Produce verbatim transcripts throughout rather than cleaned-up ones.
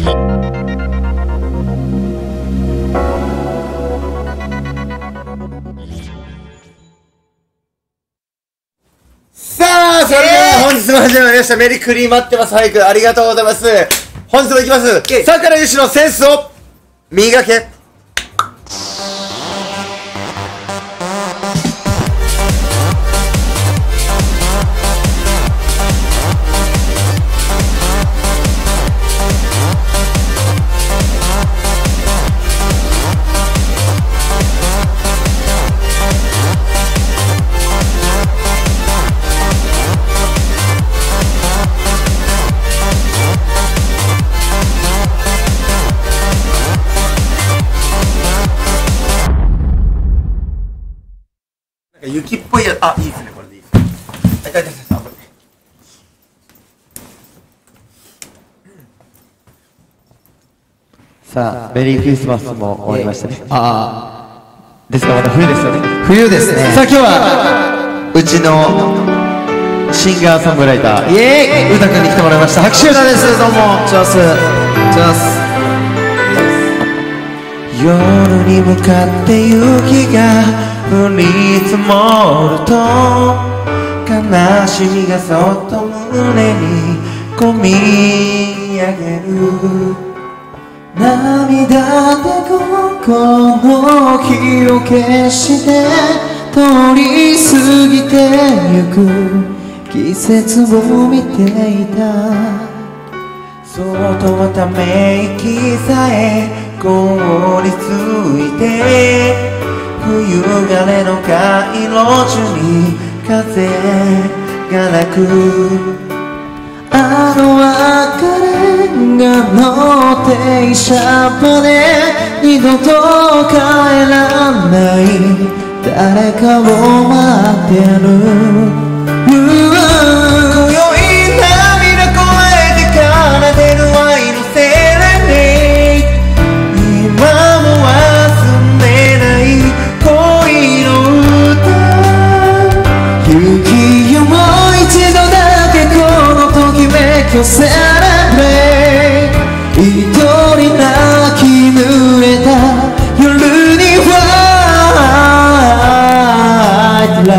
さあ、それでは本日も始まりました。メリクリ待ってます。俳句ありがとうございます。本日も行きます。さくらゆしのセンスを磨け。雪っぽいやつ、あ、いいですね、これでいいですね。あ、痛い痛い痛い、あ、これ。 さあ、メリークリスマスも終わりましたね。ああ。ですからまた冬ですよね。 冬ですね。 さあ、今日は、うちのシンガーソングライター、 イエーイ、 うたくんに来てもらいました。拍手シュータです。どうも、チョース。チョース。 夜に向かって雪が降り積もると悲しみがそっと胸にこみ上げる涙で心の火を消して通り過ぎてゆく季節を見ていたそうとはため息さえ凍りついて冬枯れの街路樹に風がなくあの別れがの停車場で二度と帰らない誰かを待ってる今宵涙こえて奏でる愛のセレネ今も忘れない恋の歌雪よもう一度だけこのときめきをセレブレイ一人泣き濡れた夜にホワイトラ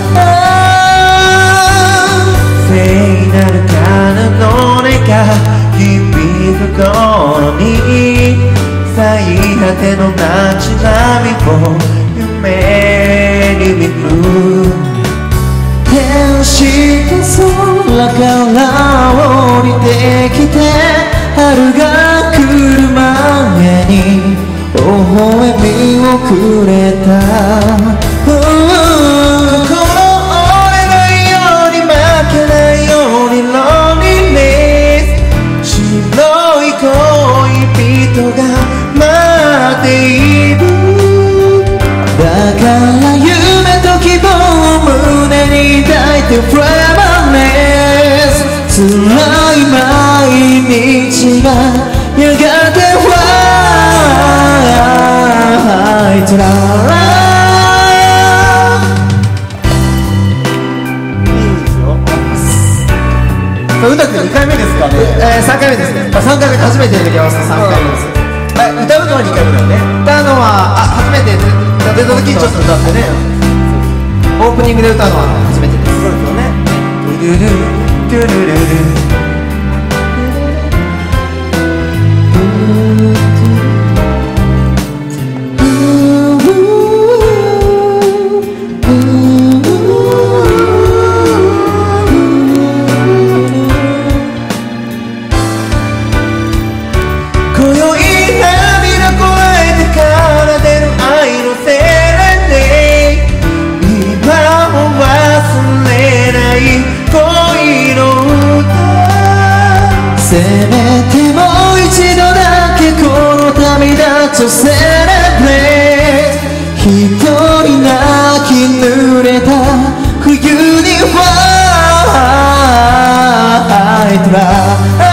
聖なる彼の音が響く頃に最果ての街並みを夢に見る天使が空から降りてきて春が来る前に微笑みをくれた心折れないように負けないようにロンリネス白い恋人が待っているだから夢と希望を胸に抱いて Foreverless 辛い毎日がやがてホワイトラうたくんにかいめですかね。 えー、さんかいめですね。 さんかいめで初めて出てきました。さんかいめです。 え、歌うのはにかいめだよね。 歌うのはあ初めて出た時にちょっと歌ってね。オープニングで歌うのは初めてです。そうですよね。 ルルルルルルルせめてもう一度だけこの旅立つセレブレイ一人泣き濡れた冬にホワイトラ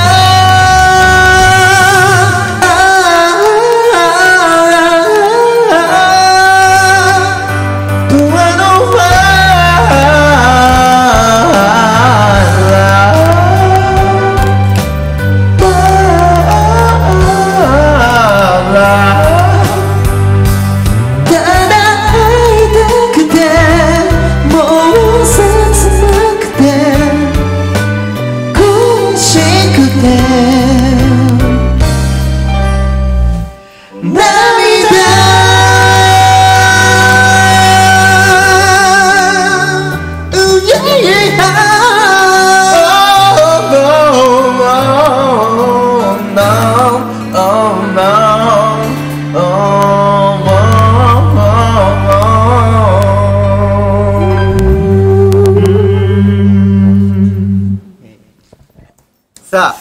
さあ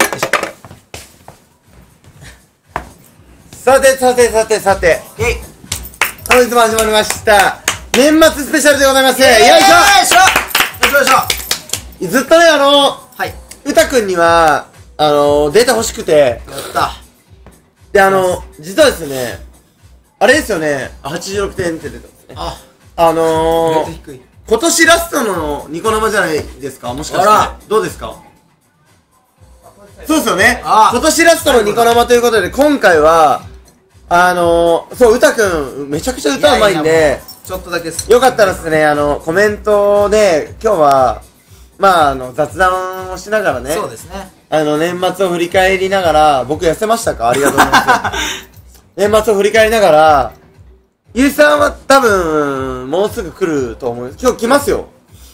さてさてさてさて、 えい本日も始まりました年末スペシャルでございます。よいしょよいしょよいしょよいしょ。 ずっとね、あのはい、 うたくんにはあのデータ欲しくて、 やったで、あの実はですね、あれですよね、はちじゅうろくてんって出てますね。 ああのー、 低い。 今年ラストのニコ生じゃないですか、もしかして。 あらどうですか？そうですよね。 あ今年ラストのニコ生ということで、今回はあのー、そう、うたくんめちゃくちゃ歌うまいんいやいやで、 もうちょっとだけ好きよかったらですね、あのコメントで今日はまああの雑談をしながらね、 そうですね。 あの年末を振り返りながら、僕痩せましたか？ありがとうございます年末を振り返りながら、ゆうさんは多分もうすぐ来ると思う。今日来ますよ。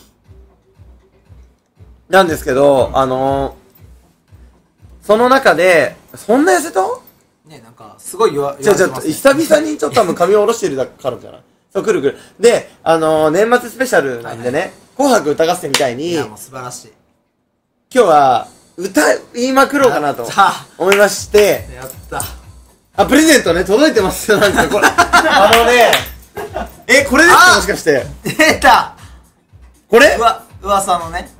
なんですけど、あのー、その中でそんな痩せた？ ね、なんかすごい言わじゃあちょっと久々にちょっと多分髪を下ろしてるからじゃない？そう、来る来る。で、あのー、年末スペシャルなんでね、はいはい、紅白歌合戦みたいに、 いやもう素晴らしい。 今日は歌いまくろうかなと思いまして、 やったあ、プレゼントね、届いてますよ、なんかこれあのね、え、これですか、もしかして。 出たこれうわ、噂のね、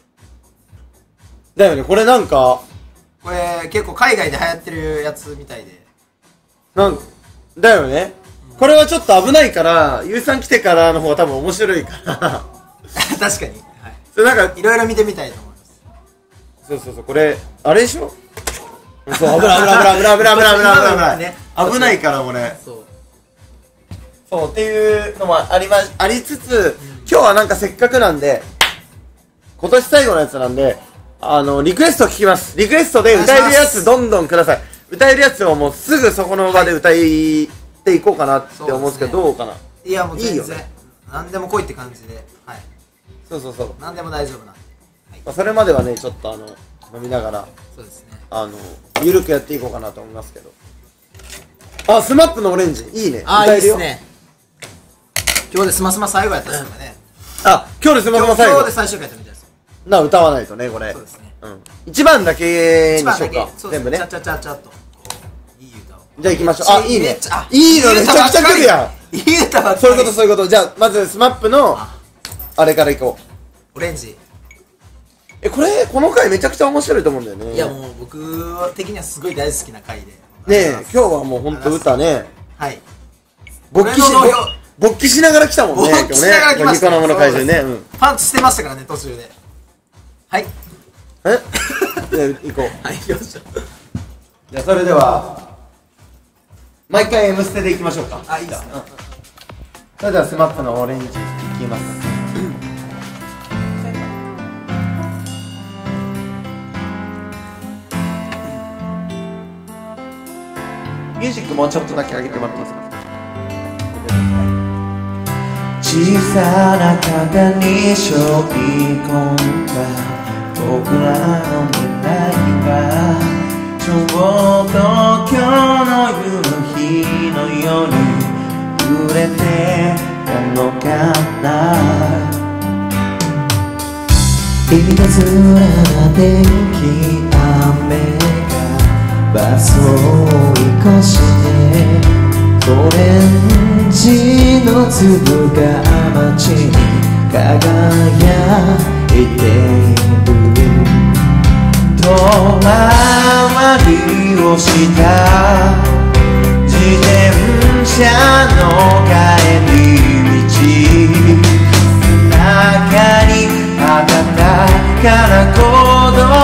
だよね、これなんかこれ結構海外で流行ってるやつみたいで、 なんだよね、うん、これはちょっと危ないから、ゆうさん来てからの方が多分面白いから確かに、はい、 それなんかいろいろ見てみたいと思います。 そうそうそう、これあれでしょ、そう、危ない危ない危ない危ない危ない危ない危ない危ない危ないから俺、そうそうっていうのもありまありつつ、うん、今日はなんかせっかくなんで、今年最後のやつなんで、あのリクエストを聞きます。リクエストで歌えるやつどんどんください。歌えるやつをもうすぐそこの場で歌いていこうかなって思うんですけど、どうかな。 いやもう全然いいよね、 何でも来いって感じで、はい、そうそうそう、 何でも大丈夫なんで、はい、 まあ、それまではね、ちょっとあの飲みながら、 そうですね、 あのゆるくやっていこうかなと思いますけど。あ、スマップのオレンジいいね。 あ、いいですね。今日でスマスマ最後やったんですかね。 あ、今日でスマスマ最後。 今日で最終回やったみたいです。 な、歌わないとね、これ。 そうですね。 うん。一番だけにしようか。全部ね。 ちゃちゃちゃちゃっと。いい歌を。 じゃあ行きましょう。あ、いいね。 いいいのめちゃくちゃ来るやん。 いい歌ばっかり。 そういうことそういうこと。じゃあ、まずスマップの、あれからいこう。オレンジ。 え、これ、この回めちゃくちゃ面白いと思うんだよね。 いやもう僕的にはすごい大好きな回で。ねえ、今日はもうほんと歌ね。 はい。 勃起し、勃起しながら来たもんね。 勃起しながら来ました。 ニコ生の会場にね。 パンツしてましたからね、途中で。はい。 えじゃあ行こう。 はい、行きましょう。 じゃあそれでは毎回 M ステで行きましょうか。 あ、いいですね。 それではスマップのオレンジいきます。ミュージックもうちょっとだけ上げてもらっていいですか。 小さな型に背負い込んだ僕らの未来が、ちょうど今日の夕日のように揺れてたのかな。いたずらな天気、雨がバスを追い越してオレンジの粒が街に輝いている。遠回りをした自転車の帰り道、中に温かな鼓動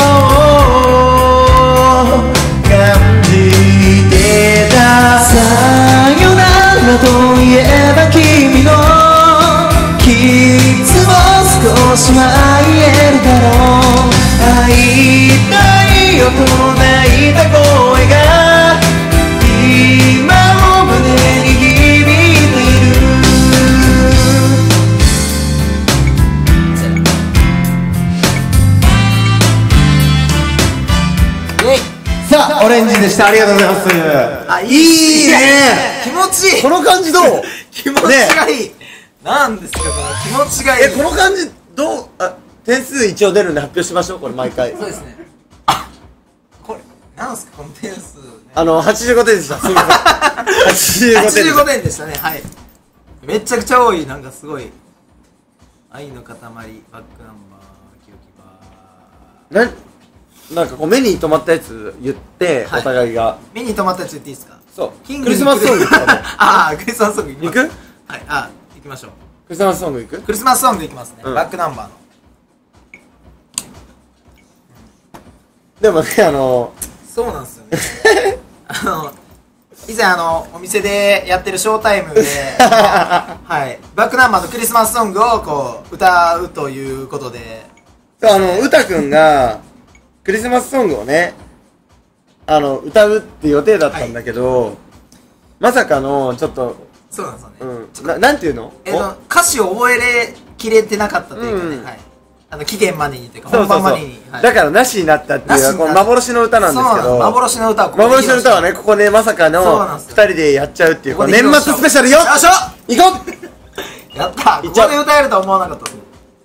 を感じてた。さよならといえば君のキスも少しは言えるだろう。会いたいよと泣いた声が今も胸に響いている。 さあ、オレンジでした。ありがとうございます。 あ、いいね。 気持ちいい。 この感じどう？ 気持ちがいい。なんですかこの気持ちがいい。 え、この感じどう？あ、点数一応出るんで発表しましょう。これ毎回。 そうですね。 なんすかこの点数ね。 あのはちじゅうごてんでした。すみません。はちじゅうごてん。 はちじゅうごてんでしたね。はい。めちゃくちゃ多い。なんかすごい愛の塊バックナンバーキヨキバー。 ななんかこう目に留まったやつ言って、はい、お互いが目に留まったやつ言っていいですか。 そうクリスマスソングああクリスマスソング行く。 はいあ行きましょう。 クリスマスソング行く。 クリスマスソング行きますね、うん、バックナンバーの。 でもねあのそうなんですよねあの以前あのお店でやってるショータイムではいバックナンバーのクリスマスソングをこう歌うということで、 そうあの歌くんがクリスマスソングをねあの歌うって予定だったんだけど、はい、まさかのちょっとそうなんですよね、 うん、ななんていうのえの歌詞を覚えれきれてなかったというかね、うん、はいあの期限までにというか本番までにだからなしになったっていうこの幻の歌なんですけど、 幻の歌を幻の歌はねここねまさかのふたりでやっちゃうっていうこの年末スペシャルよ。よっしゃ行こうやったここで歌えるとは思わなかったです。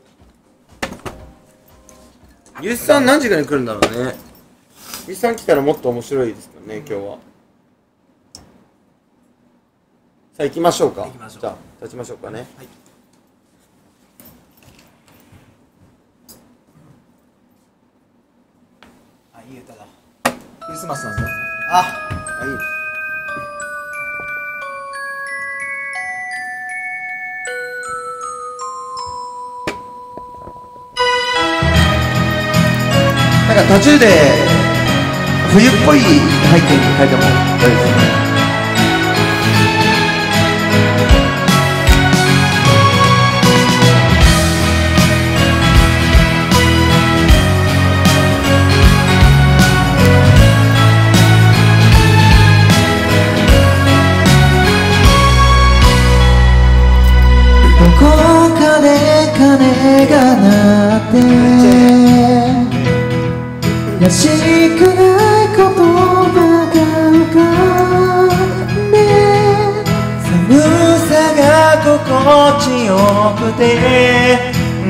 ゆうしさん何時間に来るんだろうね。ゆうしさん来たらもっと面白いですけどね今日は。さあ行きましょうか。じゃあ立ちましょうかね。はいいい歌だ。クリスマスなんですよ。あ、はい。 なんか途中で冬っぽい背景に変えても大丈夫ですね。 どこかで鐘が鳴ってらしくない言葉が浮かんで寒さが心地よくて、うん、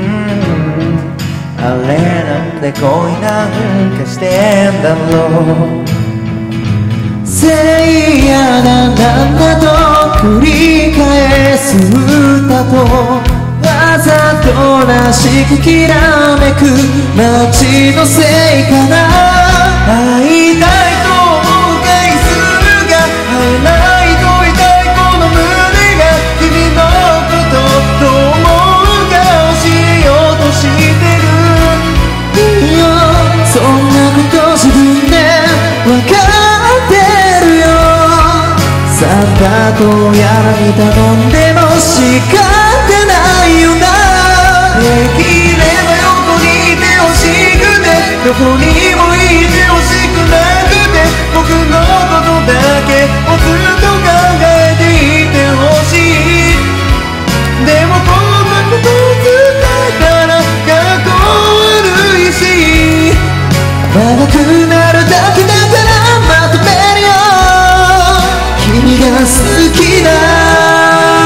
あれなんて恋なんかしてんだろう。せいやだなんだと繰り返す歌とわざとらしくきらめく街のせいかな。会いたいと思う回数が会えないと痛いこの胸が君のことどう思うか教えようとしてる。いいよそんなこと自分で分かってるよ。サンタとやらに頼んでも仕方ないよな。できれば横にいてほしくてどこにもいてほしくなくて僕のことだけをずっと考えていてほしい。でもこんなこと伝えたら学校悪いし長くなるだけだからまとめるよ。君が好きだ。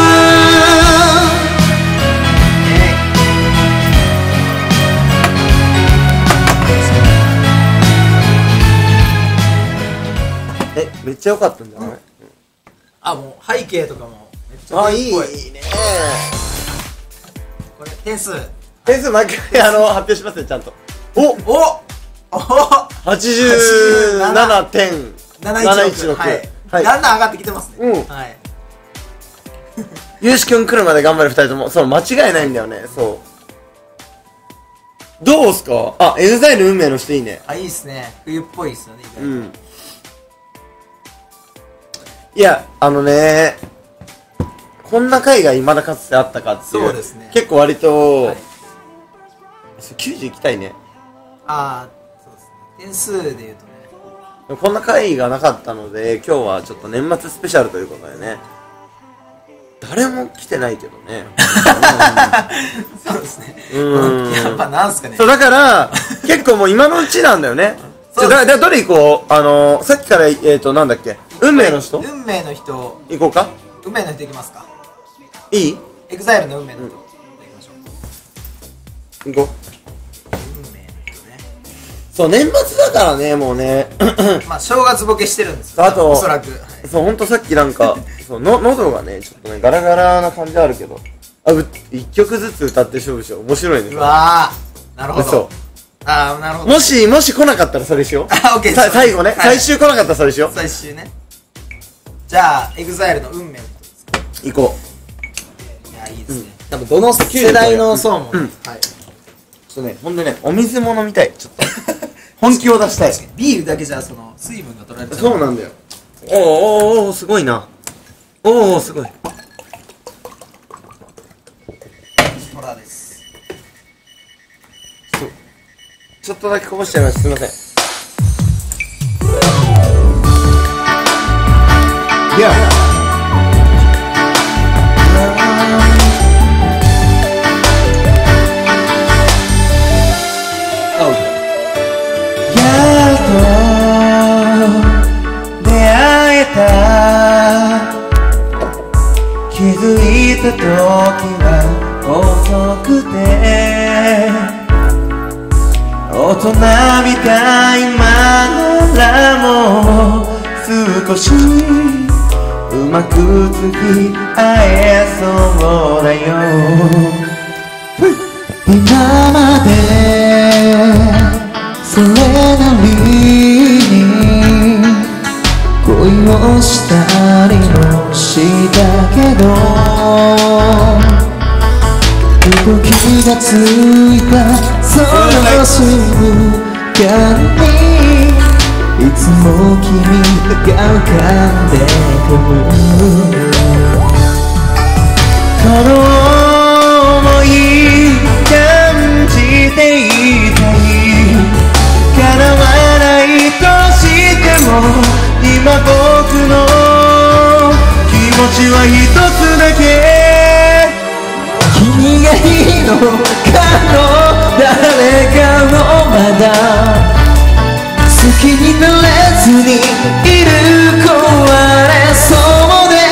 え、めっちゃ良かったんじゃない？ あ、もう背景とかもめっちゃあ、いいね。 これ点数点数毎回あの発表しますねちゃんと。おおおはちじゅうななてんなないちろく。 はい、だんだん上がってきてますね。 うん。はい。ゆうしくん来るまで頑張るふたりとも、そう、間違いないんだよね、そう。どうすか？あ、エグザイル運命の人いいね。 あ、いいっすね。冬っぽいっすよね、 うん。いや、あのね、こんな回が未だかつてあったかっていう。 そうですね。 結構割と、はい、きゅうじゅういきたいね。 ああ、そうですね。点数で言うとね。 こんな回がなかったので、今日はちょっと年末スペシャルということでね。誰も来てないけどね。 そうですね。うん。やっぱなんすかね。 そう、だから、結構もう今のうちなんだよね。そうだ、どれ行こう？あのー、さっきから、えーと、なんだっけ？運命の人？ 運命の人。 行こうか？ 運命の人行きますか？ いい？ エグザイルの運命の人。行きましょう。 行こう。 運命の人ね。 そう年末だからねもうねまあ正月ボケしてるんですよあとおそらく、はい、 そうほんとさっきなんかそうの喉がねちょっとねガラガラな感じあるけどあう一曲ずつ歌って勝負しよう面白いねうわーなるほどそうああなるほどもしもし来なかったらそれしようあオッケーさ最後ね、 はい、 最終来なかったらそれしよう最終ねじゃあエグザイルの運命のことですか行こういやいいですね、うん、多分どの世代の層も、うん、はい、 ちょっとねほんでねお水も飲みたいちょっと本気を出したいビールだけじゃその水分が取られちゃうそうなんだよおーおーおーすごいなおおすごいトラですそうちょっとだけこぼしちゃいましたすいませんいや気づいた時は遅くて大人みたい今ならもう少しうまく付き合えそうだよ今までそれなりに恋をしたりもしたけどふと気がついたその瞬間にいつも君が浮かんでくるこの想い感じていたい叶わないとしても今僕の気持ちは一つだけ君がいいのかの誰かをまだ好きになれずにいる壊れそうで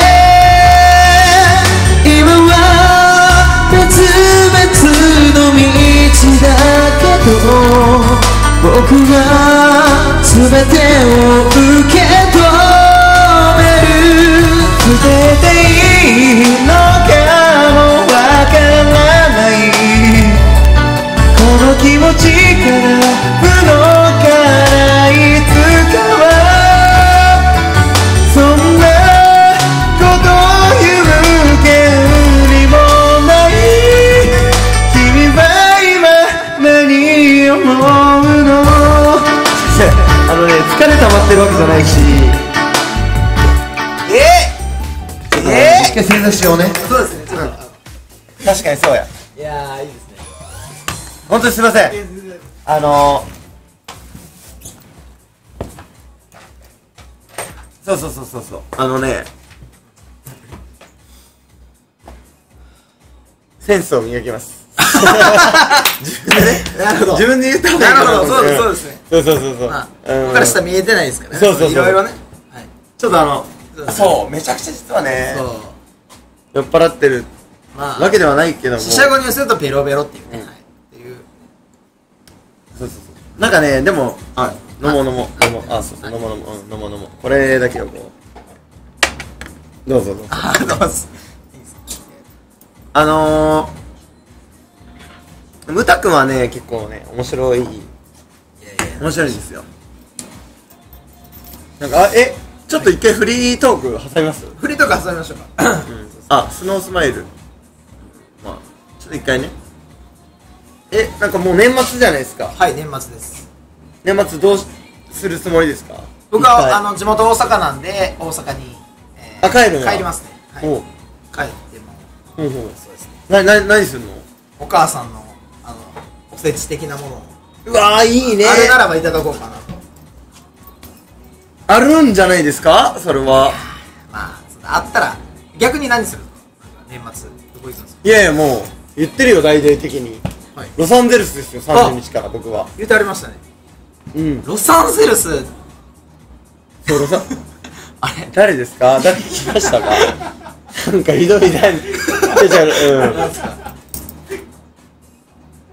今は別々の道だけど僕は全てを受け止める捨てていいのかもわからないこの気持ちから不能からいつかはそんなことを言う権利もない君は今何思うのあのね疲れ溜まってるわけじゃないしえー、えー、 意識正座しようねそうですねちょっと、うん、 確かにそうやいやーいいですね本当にすいませんあのー、そうそうそうそうそうあのねセンスを磨きます自分でねなるほど自分で言った方がいいなるほどそうですそうですねそうそうそうそう、 まあ、ここから下見えてないですからねそうそうそういろいろね、はい、 ちょっとあのそうそうめちゃくちゃ実はねそう酔っ払ってるまあわけではないけども四捨五入するとベロベロっていうね、はい、っていうそうそうそうなんかねでもあ飲もう飲もう飲もうあそうそう飲もう飲もううん飲もう飲もうこれだけをこうどうぞどうぞあどうぞあのー、ムタ君はね結構ね面白いいやいや面白いんですよなんかあえちょっと一回フリートーク挟みますフリートーク挟みましょうか、うん、 あスノースマイルまあちょっと一回ねえなんかもう年末じゃないですかはい年末です年末どうするつもりですか僕はあの地元大阪なんで大阪に、 えー、あ帰るの帰りますね、はい、 お帰ってもほうほうそうですねなな何するのお母さんのあのおせち的なものをうわーいいねあれならばいただこうかなとあるんじゃないですかそれはまああったら逆に何するの年末どこ行くんですかいやいやもう言ってるよ大々的に、はい、ロサンゼルスですよさんじゅうにちから僕は言ってありましたねうんロサンゼルスそうロサンあれ誰ですか誰聞きましたかなんかひどいだんじゃうん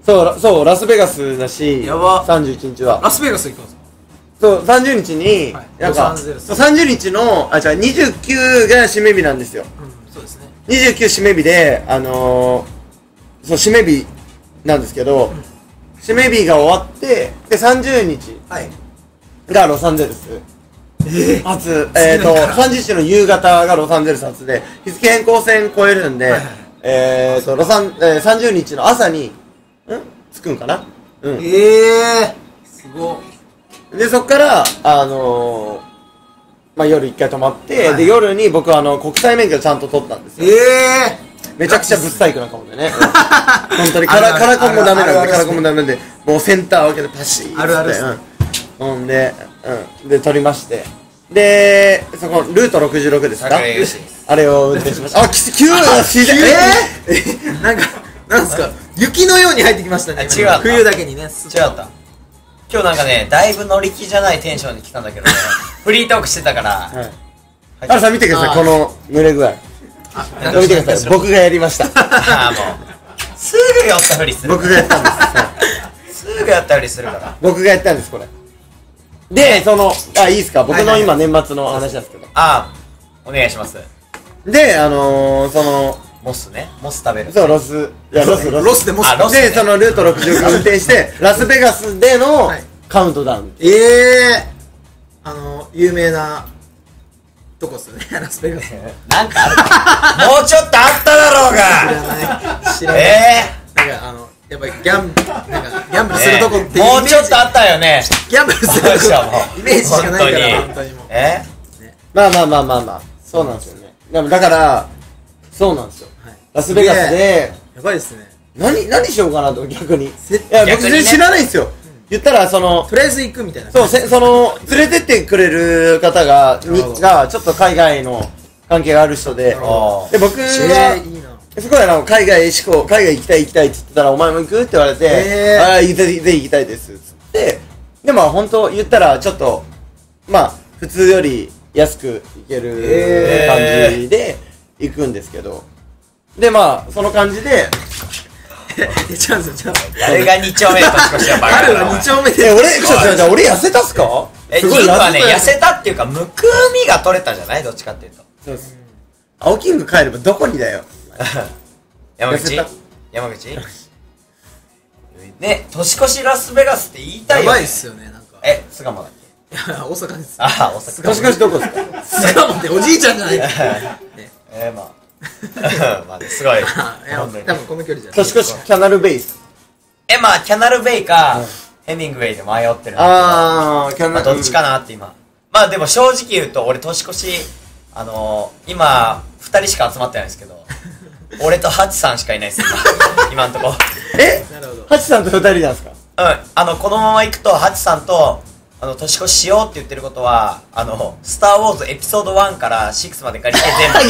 そうそうラスベガスだしやばさんじゅういちにちはラスベガス行くんですか？ そうさんじゅうにちに、 はいなんかロサンゼルスさんじゅうにちのあじゃあにじゅうくが締め日なんですよ。 うんそうですね。 にじゅうく締め日であのー、そう締め日なんですけど、うん、締め日が終わってでさんじゅうにちがロサンゼルス、えー、初えっ、ー、とさんじゅうにちの夕方がロサンゼルス初で日付変更線超えるんで、はいはい、えっ、ー、とロサン、えー、さんじゅうにちの朝にん着くんかな。うん、 ええー、すごい。でそっからあのー、まあ夜一回泊まって、はい、で夜に僕はあの国際免許ちゃんと取ったんですよ。ええーめちゃくちゃブッサイクなかもでね本当にカラカラコンもダメなんでカラコンもダメでもうセンター分けてパシーってあるあるうんほんでうんで取りましてでそこルートろくじゅうろくですかあれを運転しましたあ急に自然えーなんかなんすか雪のように入ってきましたね。 違う冬だけにね違った今日なんかねだいぶ乗り気じゃないテンションに来たんだけどねフリートークしてたからあらさん見てくださいこの濡れ具合見てください僕がやりましたああもうすぐ寄ったふりする僕がやったんですすぐやったふりするから僕がやったんですこれでそのあいいですか僕の今年末の話なんですけどああお願いしますであのー、そのモスねモス食べるそうロスいやロスロスロスでモスでそのルートろくじゅうろく運転してラスベガスでのカウントダウンええあの有名などこっすよねラスベガスなんかあるもうちょっとあっただろうが知らないええなんかあのやっぱりギャンなんかギャンブルするとこっていうもうちょっとあったよねギャンブルするとこイメージしかないから本当にもうえまあまあまあまあまあそうなんですよねでもだからそうなんですよラスベガスでやばいですね何何しようかなと逆にいや僕全然知らないんですよ言ったらそのとりあえず行くみたいなそうせその連れてってくれる方がにがちょっと海外の関係がある人でで僕はすごいあの海外志向海外行きたい行きたいって言ってたらお前も行くって言われてああぜひぜひ行きたいですっつってでも本当言ったらちょっとまあ普通より安く行ける感じで行くんですけどでまあその感じでちゃうんですよ誰がに丁目と少しはバカだなに丁目で俺ちょっとじゃあ俺痩せたっすかえジンクはね痩せたっていうかむくみが取れたじゃないどっちかっていうとそうです青キング帰ればどこにだよ山口山口ね年越しラスベガスって言いたいよやばいっすよねなんかえ巣鴨だっけいや大阪ですああ大阪年越しどこですか巣鴨っておじいちゃんじゃないえまあまあすごい多分この距離じゃない年越しキャナルベイスえまあキャナルベイかヘミングウェイで迷ってるんだけどああキャナルどっちかなって今まあでも正直言うと俺年越しあのー、今ふたりしか集まってないんですけど俺とハチさんしかいないです今んとこえハチさんとふたりなんですかうんあのこのまま行くとハチさんとあの年越ししようって言ってることはあのスター・ウォーズエピソードワンからシックスまで借りて全部うん、うん、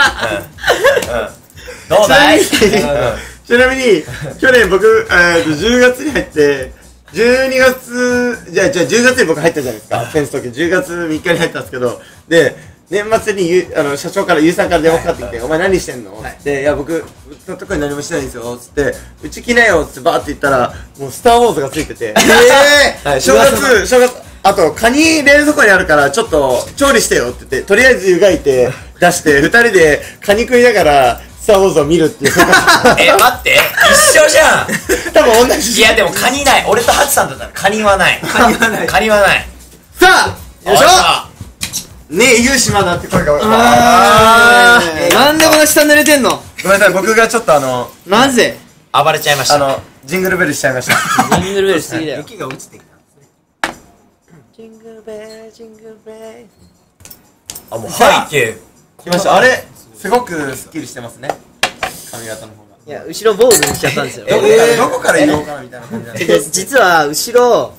どうだいちなみに去年僕、えー、とじゅうがつに入ってじゅうにがつじゃあじゃあじゅうがつに僕入ったじゃないですかフェンス時じゅうがつみっかに入ったんですけどで年末にゆあの社長からゆうさんから電話かかってきて、はい、お前何してんの、はい、っていや僕特に何もしてないんですよつってうち来なよつってバーって言ったらもうスター・ウォーズがついててええーはい、正月正月あとカニ冷蔵庫にあるからちょっと調理してよって言ってとりあえず湯がいて出してふたりでカニ食いながらスター・ウォーズを見るっていうえ待って一緒じゃん多分同じいやでもカニない俺とハチさんだったらカニはないカニはないカニはないさあよいしょねえ、ゆうしまだって声があーなんでこんな下濡れてんのごめんなさい、僕がちょっとあのなぜ暴れちゃいましたあの、ジングルベルしちゃいましたジングルベルしすぎだよ雪が落ちてきたジングルベル、ジングルベルあ、もう背景来ましたあれ、すごくスッキリしてますね髪型の方がいや、後ろ坊主にしちゃったんですよどこからどこから言おうかなみたいな感じなんでで実は後ろ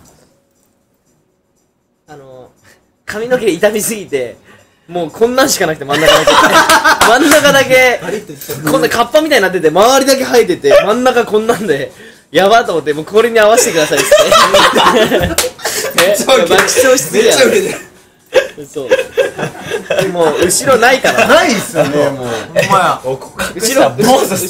あの髪の毛傷みすぎてもうこんなんしかなくて真ん中だけ真ん中だけこんなカッパみたいになってて周りだけ生えてて真ん中こんなんでやばと思ってもうこれに合わせてくださいってえ爆笑しすぎやろそうもう後ろないからないっすよね、もう。 ほんまや。 後ろ後ろもう後ろ後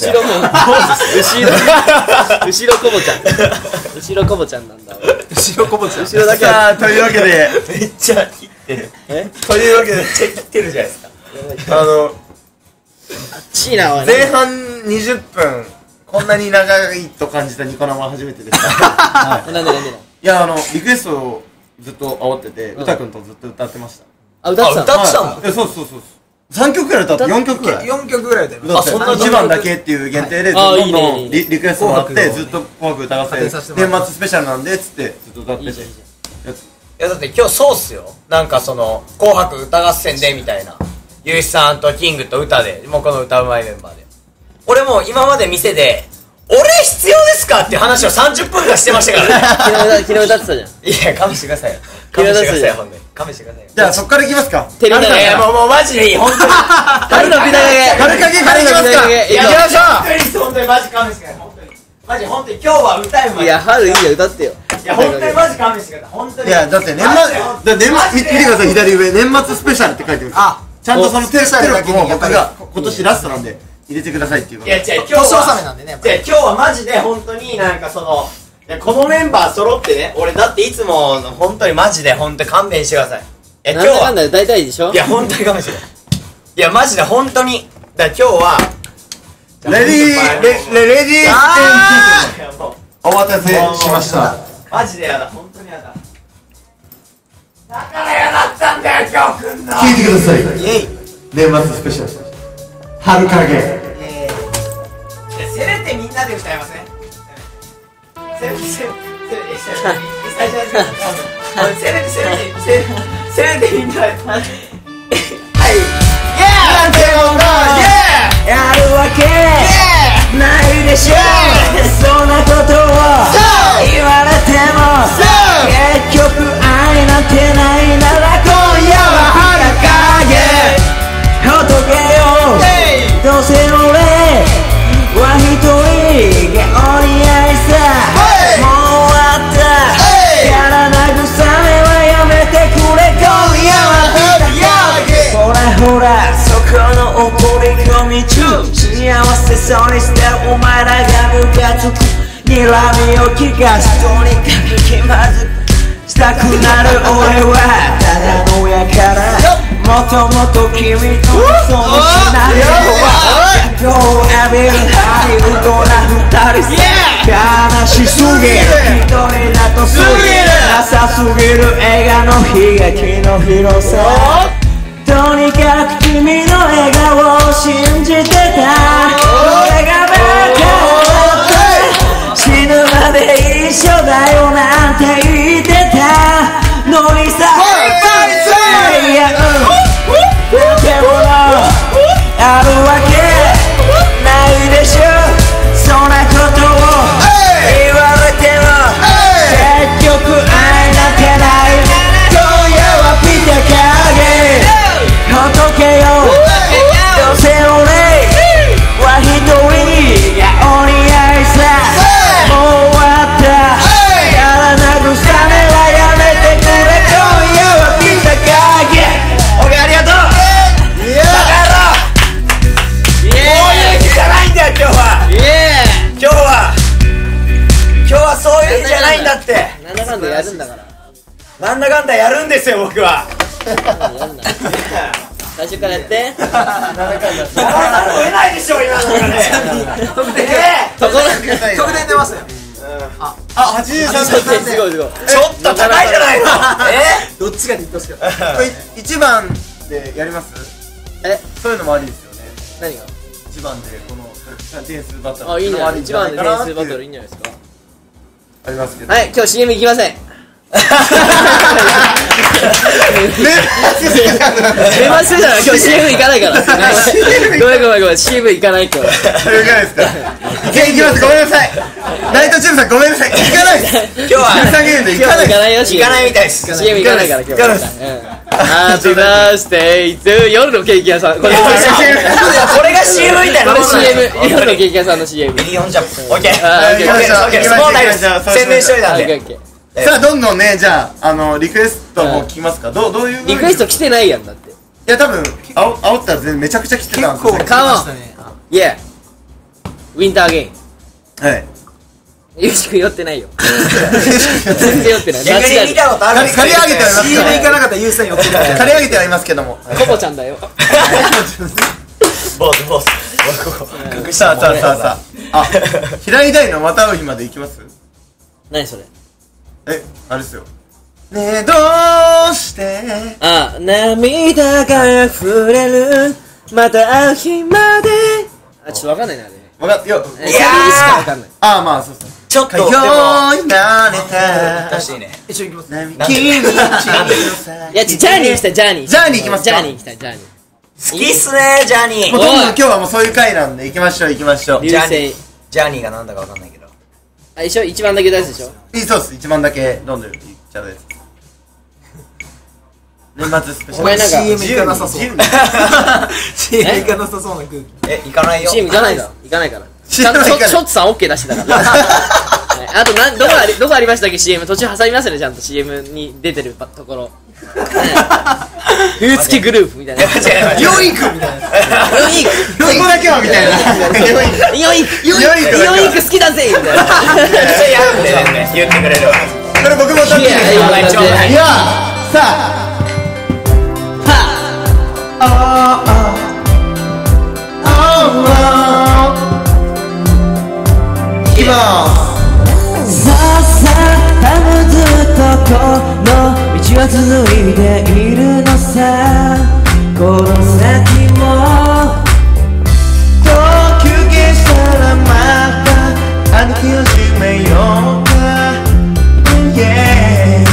ろこぼちゃん後ろこぼちゃんなんだ後ろこぼちゃん。 後ろだけさあ、というわけで、 めっちゃ切ってる。 えというわけで、 めっちゃ切ってるじゃないですか。 あの、 ちいなおい前半にじゅっぷん、こんなに長いと感じたニコ生は初めてでした。はい。 なんでなんでなんいや、あの、リクエストをずっと煽ってて、歌くんとずっと歌ってました。 あ、歌ってたの歌ってたのはいえ、そうそうそうそう。さんきょくくらい歌って、よんきょくくらい。 よんきょくぐらいで。 歌ってあそんないちばんだけっていう限定で、 はいあどんどんいいねいいねリリクエストもらって、 紅白をずっと紅白歌合当てさせてもらって戦年末スペシャルなんで、つってずっと歌ってて。 いいじゃんいいじやついやだって今日そうっすよ。なんかその、紅白歌合戦でみたいな。ゆうしさんとキングと歌で、もうこの歌うまいメンバーで。俺も今まで店で、俺必要ですかっていう話をさんじゅっぷんかんしてましたからね。 昨日歌ってたじゃんいや、勘弁してくださいよ。勘弁してくださいよ、ほんで。勘弁してくださいよ。 じゃあそっからいきますか。 テレビだいや、もう、もうマジでいい、ほんとに。 春のビタゲ春影からいきますか。 春のビタゲいきましょ本当に、本当にマジ勘弁してください、ほんとに。マジ、ほんとに、今日は歌うまい。 いや春いいよ歌ってよいや、ほんとにマジ勘弁してください、ほんとう。 に。 いや、だって年末、だって年末、見てください、左上、年末スペシャルって書いてる。 あ、 ちゃんとそのテレスペシャルだけテロップもにやっぱり僕が今年ラストなんで入れてくださいっていうこと。 いや、違う、今日年納は、 めなんでね、やっぱじゃあり。 今日はマジで本当になんかその、いやこのメンバー揃ってね、俺だっていつも本当にマジで本当に勘弁してください。いや、今日は、 なんだかんだ大体でしょいや、本当に勘弁してください。いや、マジで本当に。だから今日は、 レディー、レ、レ、レディーあーいやもうお待たせしました。 マジでやだ、本当にやだ。だからやだったんだよ、今日来んの。 聞いてください。 イエイ。 年末スペシャル。春影。 いやせめてみんなで歌いません？せめて、せめて、せめて、せめて、せめて、せめて、せめて、せめてみんなで。はい。 なんてもの、 やるわけないでしょそんなことを言われても結局愛なんてないなら今夜は春影ほどけようどうせ俺は一人がお似合いさもう終わったから慰めはやめてくれ今夜は春影ほらほらそこの怒り込み中幸せそうにしてお前らがムカつく睨みを聞かすとにかく気まずくしたくなる俺はただのやからもともと君とそのシナリオは逆を浴びるハリウッドな二人悲しすぎる一人だとすぎるなさすぎる映画の悲劇の広さとにかく君の笑顔を信じてた俺がバカだって死ぬまで一緒だよなんて言ってたのにさいやうんなんてものあるわけないでしょそんなことを言われても結局愛なんてない今夜はピタ影ほどけよどうせ俺は一人がお似合いさもう終わったから慰めはやめてくれ今夜はピタ影オッケーありがとうバカ野郎こういう日じゃないんだよ今日は今日は今日はそういう日じゃないんだってなんだかんだやるんだからなんだかんだやるんですよ僕はやるんだ最初からやってやらざるを得ないでしょ今の中で得点えところ得点出ますよあ、はちじゅうさんすごいすごいすごいちょっと高いじゃないのえどっちがリットしかこれいちばんでやりますえそういうのもありですよね何がいちばんでこの点数バトルあいいんじゃない一番で点数点バトルいいんじゃないですかありますけどはい今日 シーエム 行きません出ませんから今日 シーエム 行かないからごめんごめんごめん シーエム 行かない今日いかないですかいけ行きますごめんなさいナイトチューブさんごめんなさい行かないです今日はじゅうさんゲームで行今日かないですも行かないよ シーエム行かないみたいですシーエム 行かないから今日行かないですハッピーバースデートゥー夜のケーキ屋さんこれこれが シーエム みたいなこれもんなんシーエムだよ夜のケーキ屋さんの シーエムミリオンジャンプオッケーあーオッケーオッケーオッケーもう大丈夫宣伝しといたんでオッケーオッケーさあどんどんねじゃああのリクエストも聞きますかどうどういうリクエスト来てないやんだってや多分あお煽ったら全然めちゃくちゃ来てたんですよね。 カモンイエーウィンターゲインはいゆうしくん酔ってないよ全然酔ってない逆に見たことあるんです借り上げてはいますシーエム 行かなかったらユウさん寄ってた借り上げてはいますけどもコボちゃんだよ坊主坊主ここ隠したさあさあさあさああ平井大のまた会う日まで行きます？ 何それえあれですよねえどうしてあ涙が溢れるまた会う日まであちょっとわかんないなあれわかっよえサビしかわかんないああまあそうそうちょっとでもよいなれた難しいね一緒に行きます君なんでいやちジャーニー行きたいジャーニージャーニー行きますかジャーニー行きたいジャーニー好きっすねジャーニーもうどんどん今日はもうそういう回なんで行きましょう行きましょう流星ジャーニーがなんだかわかんないけどあ一緒一番だけ大事でしょいいそうです一番だけどんどんいっちゃうやつ年末スペシャルお前なんかシーエム 行かなさそう自由にシーエム 行かなさそうな空気え行かないよチーム行かないだろ行かないからチちゃんとシーム行かないョッツさん OK 出してたからはいあとなんどこありどこありましたっけ シーエム 途中挟みますよねちゃんと シーエム に出てるところ冬月グループみたいなよいくみたいなヨインクそこだけはみたいなヨインクヨインクヨインク好きだぜみたいなめっちゃやるんでね言ってくれるわこれ僕も歌っていいですかいや一番早いいやさあああああいきますさあさあ多分ずっとこの道は続いているのさこの先もと休憩したらまた歩き始めようか、yeah、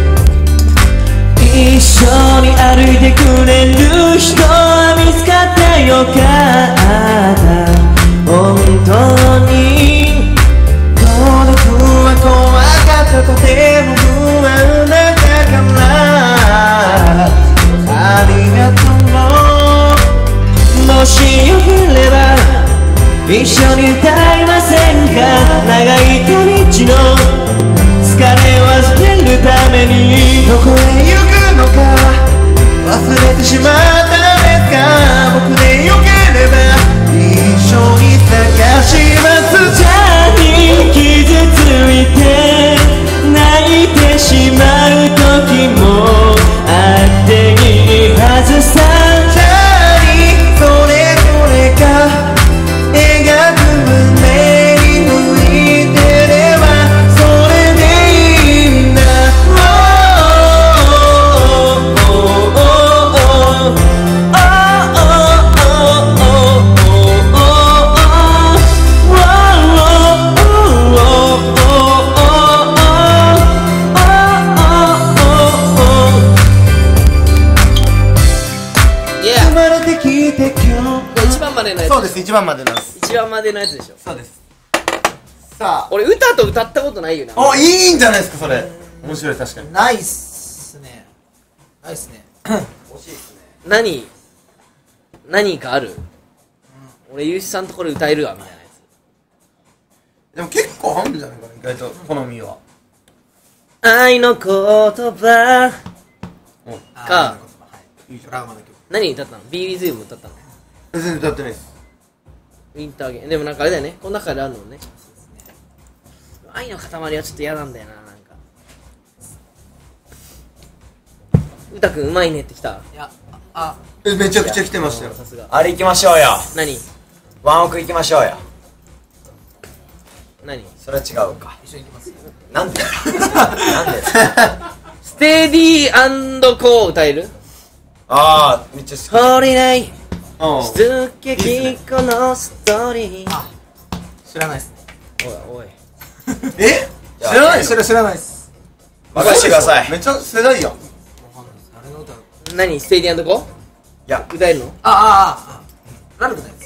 一緒に歩いてくれる人は見つかってよかった本当に孤独は怖かったとても不安だったからありがとうもしよければ一緒に歌いませんか長い旅の疲れを忘れるためにどこへ行くのか忘れてしまったんですか僕でよければ一緒に探しますじゃあに傷ついて泣いてしまう時もあっていいはずさじゃあにそれぞれが描く胸に向いてればそれでいいんだ生まれてきて今日一番までのやつそうです一番までなんです一番までのやつでしょそうですさあ俺歌と歌ったことないよなおいいんじゃないですかそれ面白い確かにないっすねないっすね何何かある俺ゆうしさんところ歌えるわみたいなやつでも結構あるんじゃないかな意外と好みは愛の言葉かドラマの曲何歌ったの ビービーズイ も歌ったの全然歌ってないですウィンターゲームでもなんかあれだよねこの中であるのね愛の塊はちょっと嫌なんだよななんか歌くんうまいねってきたいやあえめちゃくちゃ来てましたよさすがあれ行きましょうよ何ワンオク行きましょうよ何それは違うか一緒に行きますなんでなんでステディーコー歌えるああめっちゃ好き懲りないうん続けきこのストーリーあ知らないっすねおいおいえじゃあ知らないの知ら知らないっす任せてくださいめっちゃ世代やんわかんないっす誰の歌何ステディーコーいや歌えるのああああラルクのやつ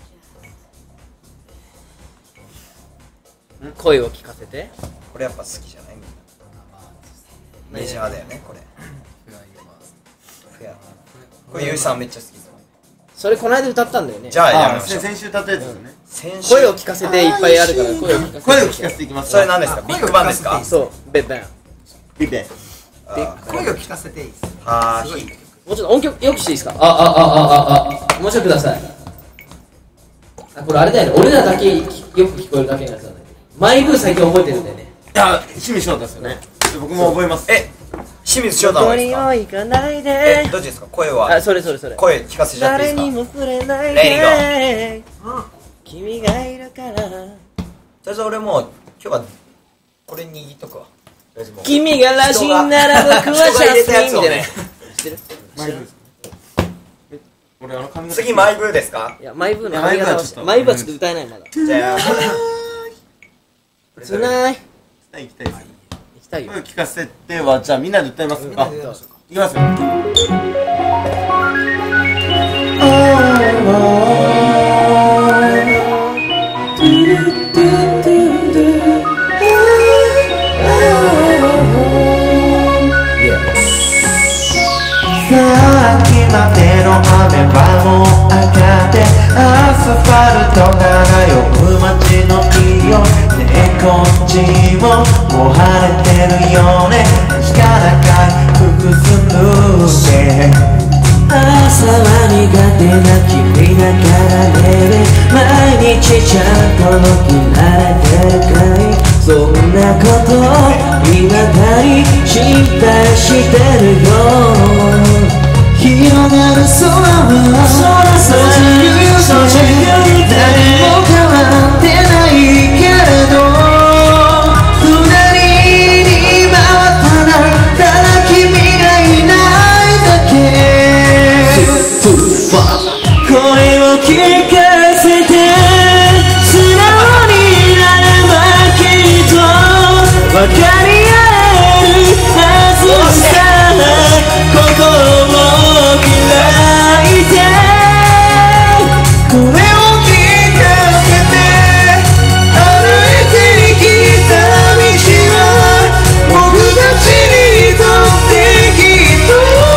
声を聞かせてこれやっぱ好きじゃないみんなメジャーだよねこれフェアこれゆうさんめっちゃ好きですそれこの間歌ったんだよねじゃあやめあましょう先週歌ったやつですよね先週声を聞かせていっぱいあるから声を聞かせて声を聞かせていきますそれ何ですかビッグバンですかそうベッベンビベあー声を聞かせていいっすはーひもうちょっと音曲よくしていいですか。ああああああもうちょっとください。あ、これあれだよね、俺らだけよく聞こえるだけのやつなんだけど、マイブー最近覚えてるんだよね。 いや、清水翔太ですよね。僕も覚えます。 え、清水翔太のですか。 行かないでえ、どっちですか。声は。 あ、それそれそれ。 声聞かせちゃっていいですか。 誰にも触れないレで君がいるから。 とりあえず俺もう今日はこれ握っとくわ。 君がらしいなら僕はシャスミンみたいな。知ってる？ マイブーですか。俺あの髪型次マイブーですか。 いや、マイブーの髪型はしてマイブーはちょっと歌えないまだ。 じゃあつない行きたいです。 行きたいよ。 声聞かせては、じゃあみんなで歌いますか。あ、いきますよ。 さっきまでの雨はもう上がってアスファルトが漂う街の匂いね、こっちももう晴れてるよね。力が複数抜け朝は苦手な君だからね、毎日ちゃんと起きられてるかい。そんなこと未だに心配してるよ。広がる空はそじゆうで誰も変わってないけれど、隣に回ったらただ君がいないだけ。声を聞かせて素直になればきっと分かり合えるはずさ。心を開いて声を聞かせて歩いてきた道は僕たちにとってきっと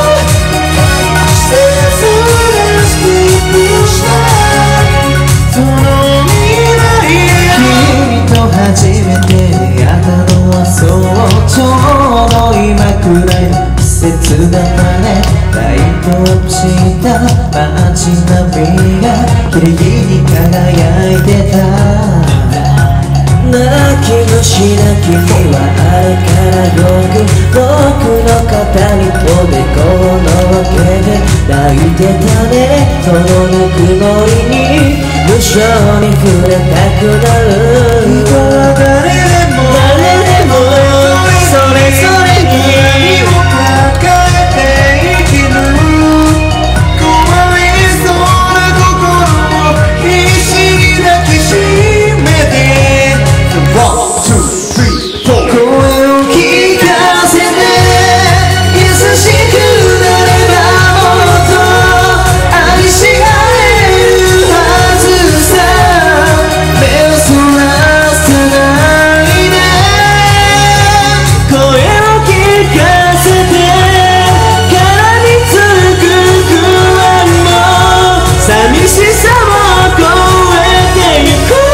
その未来へ。君と初めて出会ったのはそうちょうど今くらいの季節だったね。ライトアップした街並みがキラキラ輝いてた。泣きもしな君はあれからよく僕の肩に飛び込むわけで抱いてたね。そのぬくもりに無性に触れたくなる。人は誰でも誰でもそれぞれに何を抱えて生きる。壊れそうな心を必死に抱きしめてワン、ツー、スリー、フォー声を聞かせて優しくなればもっと愛し合えるはずさ。目をそらさないで声を聞かせて絡みつく不安も寂しさも超えてゆく。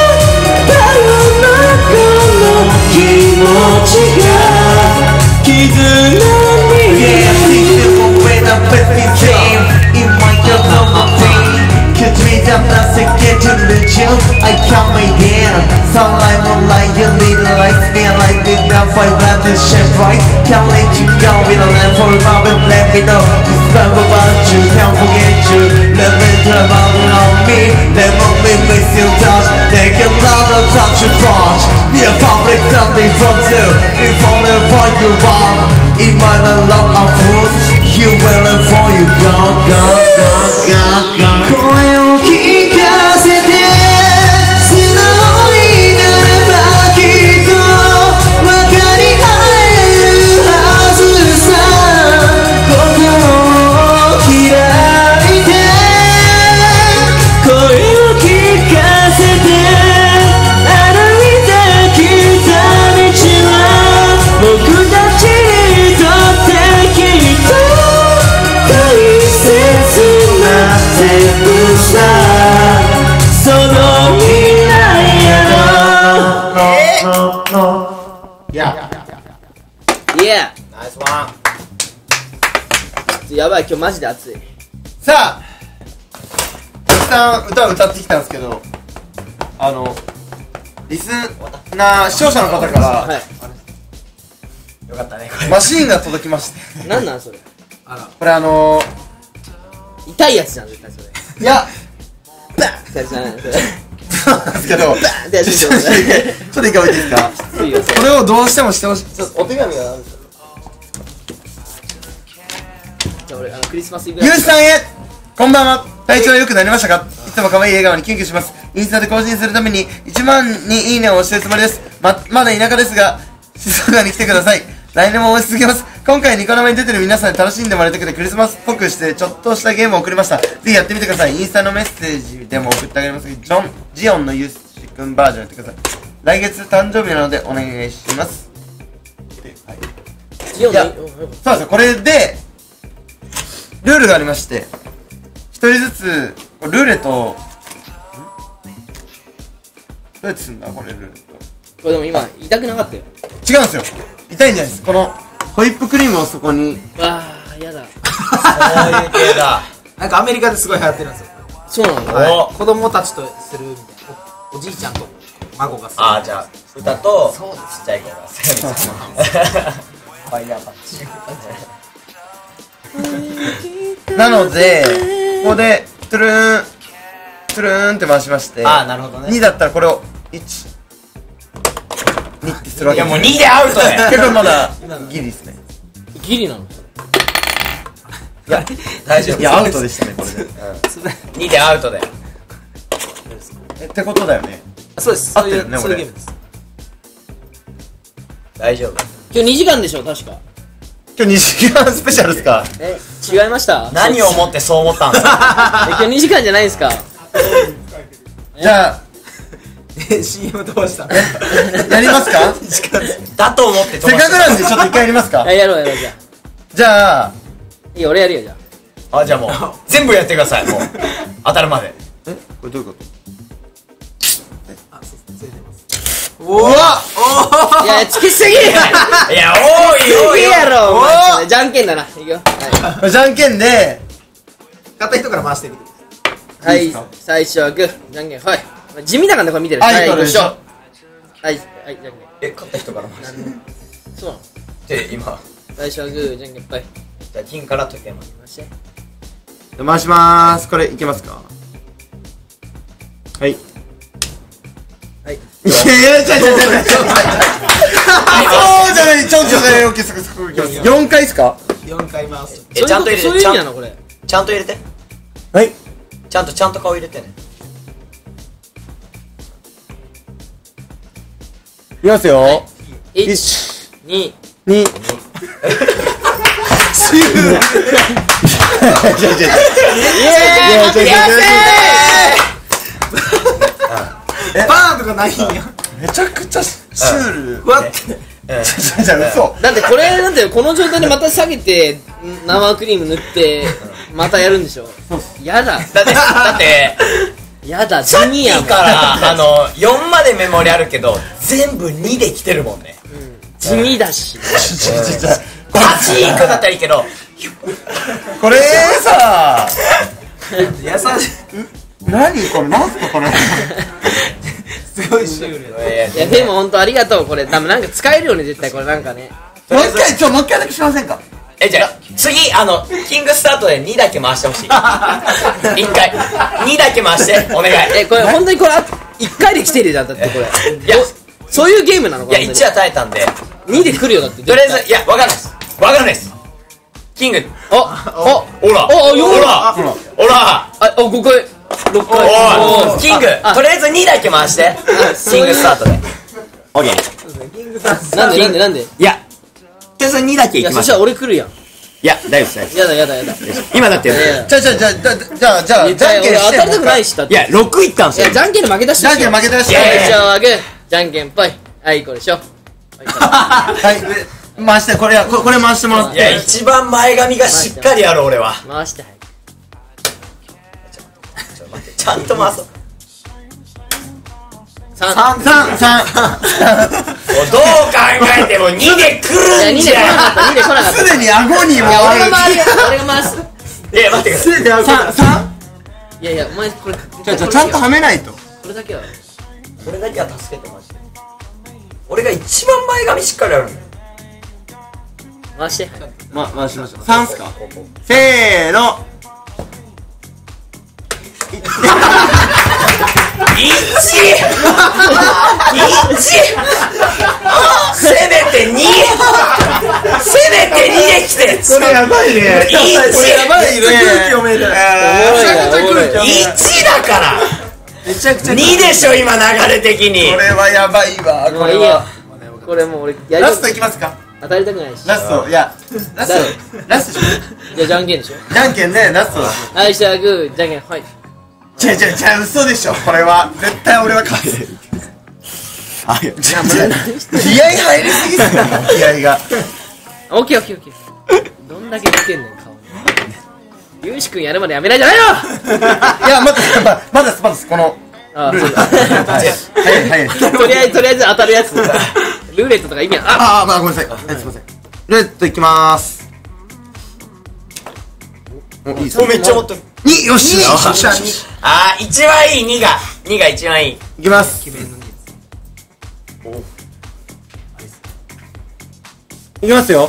気持ちが絆に Yeah, I see you when I'm with you in my heart of my pain. Could we have nothing get to lose you? I come again. Sunlight, moonlight, you need the lights. Me and light me down for that to shine bright. Can't let you go, we don't let for a moment. Let me know this love about you. Can't forget you. Let me turn on me. Let me miss you touch. Take another touch and touch. Be a public something from you. If only for you are. In my love of fools. You will for you. Gone, gone, gone, gone, gone. 声を聞かせて素直になればきっと分かり合えるはずさ。心を開いて声を聞かせて歩いてきた道は僕たちにとってきっと大切な全部さ。その未来やろ。 いや、 いやナイスワン。 やばい、今日マジで暑い。 さあたくさん歌を歌ってきたんですけど、あのリスナー視聴者の方からはい。 よかったねこれ。 マシーンが届きましてなんなんそれ。 あらこれあの痛いやつじゃん、絶対それ。 ー、いやバーンってやつじゃないそれ。 そうなんですけどバーンってやつちょっとちょっと一回置いていいですか。 いいよ、それ。 これをどうしてもしてほしい。ちょっとお手紙があるんですよ。 じゃあ俺、あの、クリスマスイブゆうしさんへこんばんは。体調は良くなりましたか？いつも可愛い笑顔にキュンキュンします。インスタで更新するためにいちまんにいいねを押してるつもりです。ま、まだ田舎ですが、静岡に来てください。来年も応援し続けます。今回ニコ生に出てる皆さんに楽しんでもらいたくてクリスマスっぽくしてちょっとしたゲームを送りました。ぜひやってみてください。インスタのメッセージでも送ってあげますけど、ジョン、ジオンのユーシ君バージョンやってください。来月誕生日なのでお願いします。 ジオンのいやそうですよ。これでルールがありまして、一人ずつルーレットをどうやってすんだこれルーレット。 これでも今、痛くなかったよ。 違うんですよ。痛いんじゃないです。このホイップクリームをそこに。 あー、やだ。 そういう系だ。 なんかアメリカですごい流行ってるんですよ。 そうなの。 お子供たちとするみたいな。おおじいちゃんと孫がする。 あー、じゃあ歌とそうですちっちゃい子がする。ファイヤーパンチ。 なのでここでトゥルーントゥルーンって回しまして、 あー、なるほどね。 にだったらこれをいちにってするわけです。 いやもうにでアウトだよ。 けどまだギリですね。 ギリなの。 いや大丈夫。 いやアウトでしたねこれで。 にでアウトだよ。 えってことだよね。 そうです。 合ってるねそういう俺ゲームです。 大丈夫。 今日にじかんでしょ、確か。 今日にじかんスペシャルですか。 え、違いました？ 何をもってそう思ったんですか。 え、今日にじかんじゃないですか？ じゃあえ シーエム 飛ばした。 やりますか。 だと思って飛せっかくばした。 なんでちょっと一回やりますか。 あ、やろうやろう、じゃあ。 じゃあいいよ、俺やるよ、じゃあ。 あ、じゃあもう全部やってください。もう当たるまで。 えこれどういうこと。 あ、そうです。ついてます。 うわいや、つきすぎいや、多い多いいいやろ、おお前。じゃんけんだな。いくよ。はじゃんけんで買った人から回してみて。 い。はい、最初はグー、じゃんけん、はい。地味だからね、これ見てる。 はいはい、 これでしょ。 はい、はい、じゃんけん。 え、勝った人から回して。 そうなの。 で、今、 最初はグー、じゃんけん、はい。 じゃあ金から時計まで。 回して。 回しまーす。これいけますか。はい。 はい。 いやいや、ちゃちゃちゃちゃちゃ。そうじゃない、ちょんちょんじゃない、オッケー、そこそこ行きます。よんかいですか。 よんかい回す。 え、ちゃんと入れて。 そういう意味なの、これ。 ちゃんと入れて。 はい。 ちゃんとちゃんと顔入れてね。 いきますよ。 いち、 いち、 に、 に。シュー。じゃじゃじゃ。いやじゃじゃじゃ。 バーンとかないんや。 めちゃくちゃシュール。 ふわって。 じゃじゃ嘘。 だってこれ、だってこの状態でまた下げて、生クリーム塗って、またやるんでしょ。やだ。 だって、だって、 やだ、地さっき味やもん。 から、あの、よんまでメモリあるけど、全部にで来てるもんね。 地味だし。 パチークだったらいいけど、 これさ、 優しい。 何これ、なんすかこれ。 すごいシュール。 いや、でもほんとありがとう、これ。多分なんか使えるよね、絶対これなんかね。 もう一回、ちょ、もう一回だけしませんか。 え、じゃあ、次、あの、キングスタートでにだけ回してほしい。いっかい。にだけ回して、お願い。 え、これほんとにこれ、いっかいで来てるじゃん、だってこれ。 いや、 そういうゲームなのいや、いちは耐えたんで、 にで来るよ、だって。 とりあえず、いや、わかんないです。わかんないです。キング、 あ、あ、 ほら、 おおよほら、ほら、 あ、お、ごかい、ろっかい。 おい、キング、とりあえずにだけ回して、キングスタートで。オッケー。 なんでなんでなんでいや、とりあえずにだけいや、そしたら俺来るやん。 いや、大丈夫です。 やだやだやだ。 今だって、 いやいやじゃあじゃあじゃあじゃあじゃあじゃあいやじゃんけんして。 俺当たりたくないし、だって。 いや、ろくいったんすよいや、。じゃんけんで負けたし。 じゃんけん負けたし。 いやいや最初はグー、じゃんけんぽい。はい、これしょ。 はい。回して、これ、ここれ回してもらっいや、 て。 一番前髪がしっかりある、俺は。 回して、はい。 ちょっと待って、ちゃんと回そう。 三。 三、三、三。 どう考えてもにで来るんじゃん。 にで来なかった。 すでに顎にもいや俺が回るよ。俺が回す。 いや待ってください。 すでに顎さんさんいやいやお前これちょちょちゃんとはめないと。 これだけはこれだけは助けてマジで。俺が一番前髪しっかりあるんだよ。 回して。 ま回しましょう。さんっすか。せーの。 いち いちせめてにせめてにできてこれやばいね。 いちこれやばいね。空気読めた。 いちだからめちゃくちゃにでしょ今流れ的に。 これはやばいわ。こもういいよれはこれもう俺やりラストいきますか。 当たりたくないし。 ラストいやラストラストしよじゃあじゃんけんでしょ。 う。じゃんけんでラスト。 はいじゃあグーじゃんけんはい。 ちゃちゃちゃ嘘でしょ。これは絶対俺は勝つ。あいやちゃちゃ気合入りすぎっすよ。気合が。 オッケーオッケーオッケー。どんだけつけんねん顔に。ゆうしくんやるまでやめないじゃないよ。 いやまだままだスパですこのあルール。早い早い。 とりあえずとりあえず当たるやつ。ルーレットとか意味あああまあごめんなさい。すいません。ルーレットいきまーす。おいいっすおめっちゃ持ってる。 によし。よっしゃに。 あー一番いいにがにが一番いい。 いきます。いきますよ。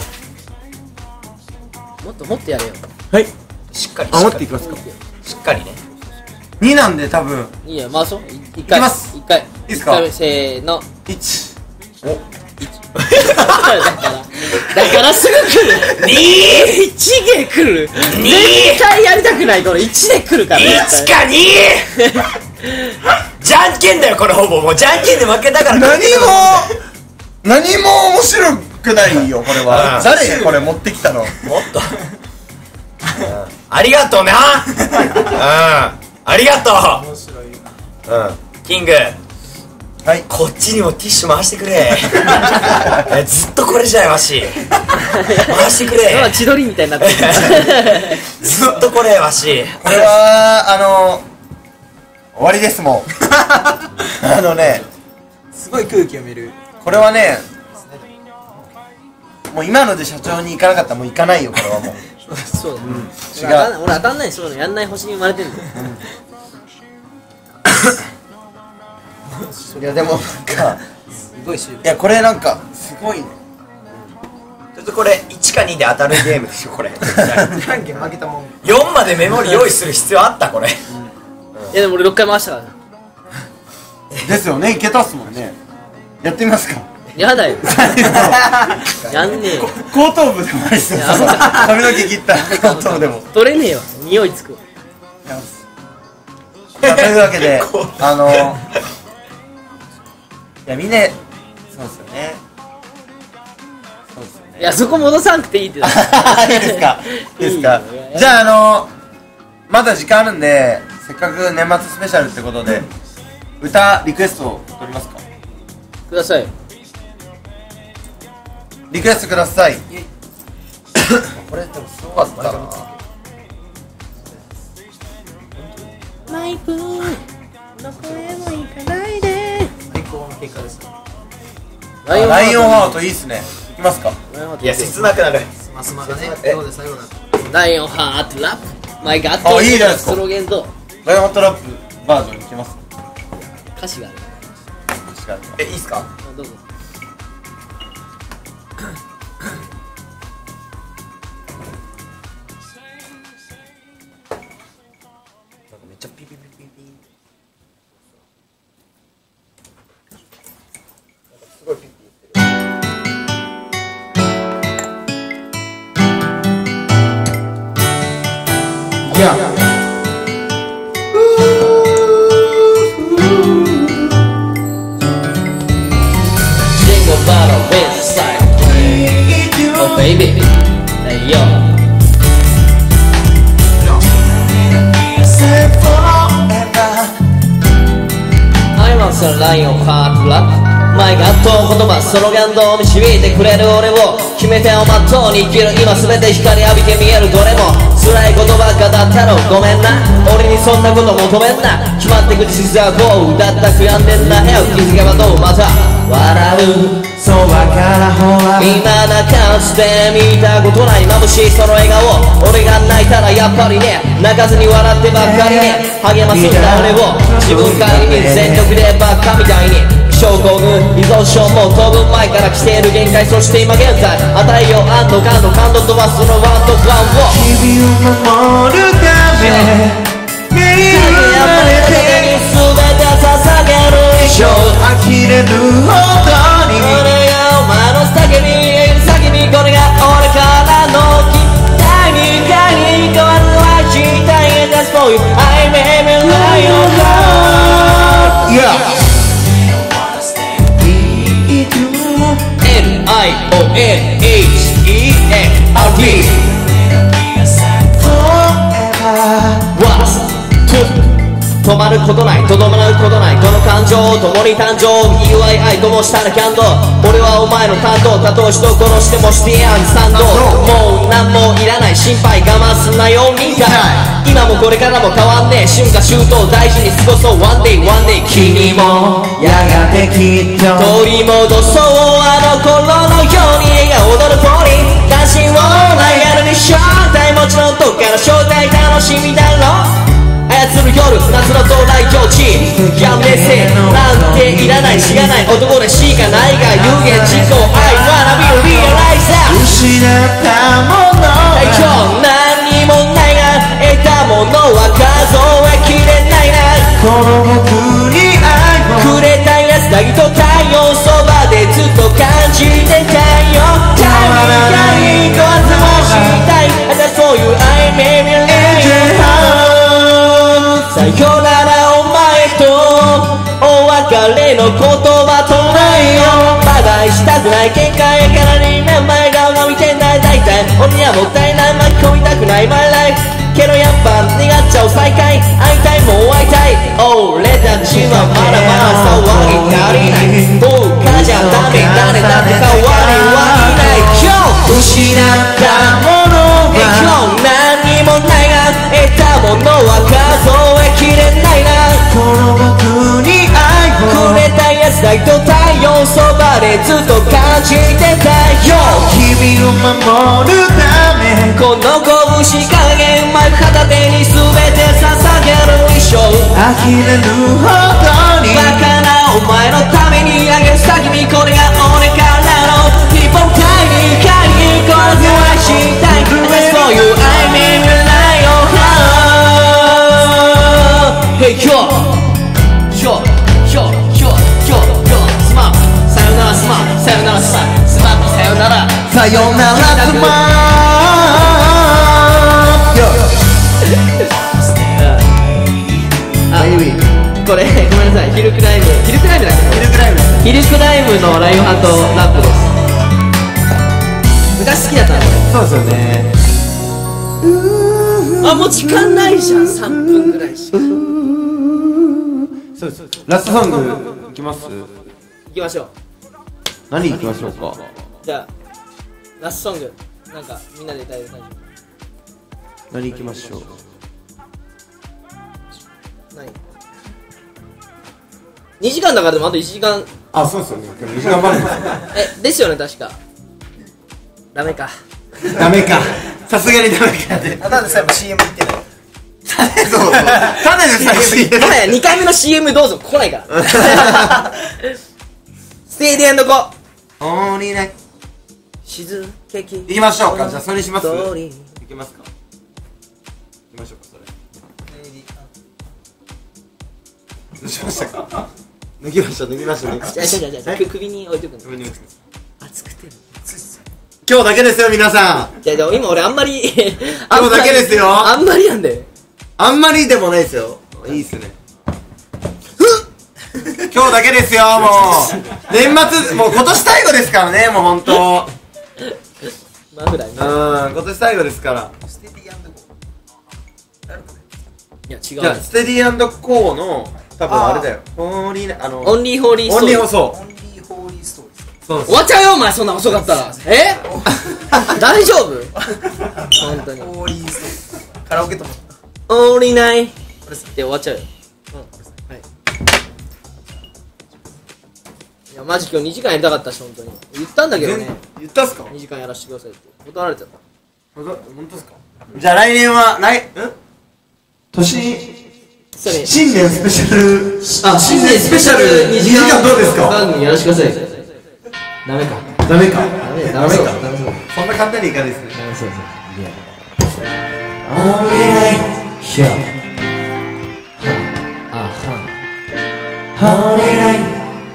もっともっとやれよ。 はい。 しっかりあ持っていきますか。 しっかりね。 になんで多分いいよ回そう。い一回。 いきます一回。 いいっすか一回目せーの。 いち。 だからだからすぐ来る。 にいちで来る。 に絶対やりたくないこのいちで来るから。 いちかにじゃんけんだよこれほぼもうじゃんけんで負けたから。 何も何も面白くないよこれは。 うん誰これ持ってきたの。 もっとありがとうな。うんありがとう。 面白い。 うんキングはい。 こっちにもティッシュ回してくれ。えずっとこれじゃいわし回してくれ。 今千鳥みたいになってる。 ずっとこれわし。 これはあの終わりですもん。あのねすごい空気読める。 これはねもう今ので社長に行かなかったらもう行かないよこれはもう。 そうだね。 違う俺当たんない俺当たんないそういうのやんない星に生まれてんだよ。 いやでもなんかすごい集いやこれなんかすごいね。 ちょっとこれいちかにで当たるゲームでしょこれ。 じゃんけん負けたもん。 よんまでメモリ用意する必要あったこれ。 いやでも俺ろっかい回したからな。 ですよねいけたっすもんね。やってみますか。 やだよ。やんねえよ。 後頭部でもありそう。 いや危ない髪の毛切ったら後頭部でも。 取れねえよ。匂いつくわ。 まあというわけであのいやみんなそうですよね。そうですよね。 いやそこ戻さんくていいってだ。 いいですかいいですかいいよ。 じゃああのまだ時間あるんでせっかく年末スペシャルってことで歌リクエストを取りますか。 ください。 リクエストください。これでもすごかったな。 マイプーどこへも行かないで。 最高の結果です。 ライオンハートいいっすね。いきますか。 いや切なくなる。 スマスマがね、 えどうで最後だ。 ライオンハートラップマイガットあいいじゃないですかスローゲンとライオンハートラップバージョンいきます。 歌詞がある。 えいいっすか。 どうぞ。 めっちゃピピピピピ。すごいピピ言ってる。 Jingle bottle inside. Oh baby, hey yo. I want some lion heart rap. 前がっと言葉その言動を導いてくれる俺を決め手をまっとうに生きる今すべて光浴びて見えるどれも辛いことばっかだったろごめんな俺にそんなこと求めんな決まってく事実はこうだった悔やんでんなよ気づけばどうまた笑うそばからほら未だかつて見たことない眩しいその笑顔俺が泣いたらやっぱりね泣かずに笑ってばっかりね励ますんだ俺を自分からに全力でばっかみたいに症候群依存症も当分前から来ている限界そして今現在与えよう安堵感度感動とはそのワンとワンを君を守るため目に生まれて全て捧げる以上呆れるほどに俺がお前の叫び叫びこれが俺からの期待にかに変わる愛したい That's for you I may be like your heart Yeah L I O N H E N R T Was to 止まることないとどまることないこの感情共に誕生 イーワイアイ ともしたらキャンド俺はお前の担当たとえ人殺してもしてやん賛同もう何もいらない心配我慢すんなよみたい今もこれからも変わんねえ春夏秋冬大事に過ごそう One day one day 君もやがてきっと取り戻そうあの頃のように笑顔踊るポリ関心をないやるに正体もちろんどっから正体楽しみだろ操る夜夏の到来境地やめせなんていらないしがない男でしかないが有言実行 I wanna be realizer 失ったもの今日何にもないが得たものは数えきれないなこの僕に愛をくれたやつだけと太陽そばでずっと感じてたよタイミングがいいとはしたい That's for you I may be like your heart さよならお前とお別れの言葉とないよまだしたくない喧嘩やからに名前が見てない大体俺にはもったいない巻き込みたくない My life けどやっぱ願っちゃう再会会いたいもう会いたい俺たちはまだまだ騒ぎ足りないどうかじゃダメ誰だって変わりはいない今日失ったものが今日何にもないが得たものは数えきれないなこの僕に愛をくれたやつだけと太陽そばでずっと感じてたよ君を守るためこの拳影うまく片手に全て捧げる衣装呆れるほどにバカなお前のためにあげる先にこれが俺からの日本海に光にこの子はしたい That's for you I may rely on her Hey yo Yo Yo Yo Yo Yo スマップさよならスマップさよならスマップスマップさよならさよならスマあこれごめんなさいヒルクライムヒルクライムだっけヒルクライムヒルクライムのライオンハントラップです昔好きだったなこれそうですよね。 あもう時間ないじゃんさんぷんぐらいしかそうですラストソングいきます。 行きましょう何いきましょうか。 じゃあラストソングなんかみんなで歌える感じ何いきましょう。 何にじかんだからでもあといちじかんあ、そうですよね。今日にじかんまでですよ。 えですよね確かダメかダメか。さすがにダメかって。 ただでさえも シーエム 行ってないそうそう。ただでさえ シーエムもはやにかいめの シーエム どうぞ来ないからステーディアンドコオーリーナイト。 静けき行きましょうか。じゃあそれにします。 通り行きますか。行きましょうかそれ。どうしましたか。脱ぎました脱ぎましたね。 じゃあじゃあじゃあじゃあ首に置いとくの首に置いてください。 熱くて今日だけですよ皆さん。 じゃあじゃあ今俺あんまり今日だけですよ。 あんまりなんであんまりでもないですよ。いいっすね。今日だけですよもう。年末もう今年最後ですからねもう本当。 マフラーにうん今年最後ですから。 ステディアンドゴいや違うじゃあステディー&コーの多分あれだよ。ホーリーあのオンリーホーリーストーリーオンリーそオンリーホーリーストーリーズうそう終わっちゃうよお前そんな遅かったらえ大丈夫本当にホーリーストーリーズカラオケと思ったオンリーナイで終わっちゃうようんはいいやマジ今日にじかんやりたかったし、本当に言ったんだけどね。 言ったっすか？ にじかんやらせてくださいって断られちゃった。 ほんとっすか？じゃあ来年は、来、ん年、新年スペシャル、 あ、新年スペシャルにじかんどうですか？ 番組やらせてください。ダメか。 ダメか。 ダメダメか。 ダメそう。 そんな簡単にいかないですね。 ダメそうそう。いや。 ひゃあハリライ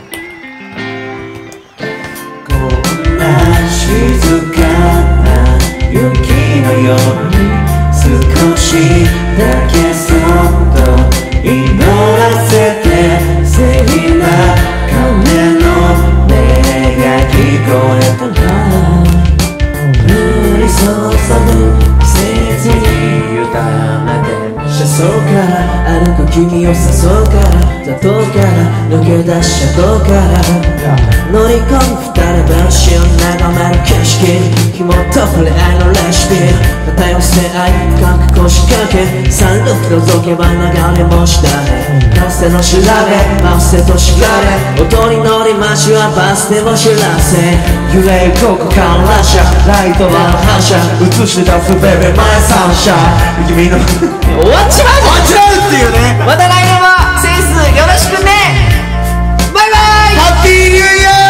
こんな静かな雪のように少しだけそっと祈らせて聖な鐘の音が聞こえたら降り注ぐ季節に委ねて車窓から歩く君を誘うから砂糖から抜け出し車道から乗り込む二人暮らしを眺める景色紐と触れ合いのレシピ偏りせ合い覚悟しかけサンルーフ覗けば流れ星だねかつての調べ合わせとしかれ音に乗り街はバス停を知らせ揺れるここ観覧車ライトは反射映し出すベベマイサンシャイン君の終わっちまう終わっちまうっていうね。 また来年もセンスよろしくね。バイバイ。 ハッピーニューイヤー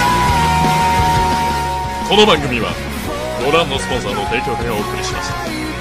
この番組はご覧のスポンサーの提供でお送りしました。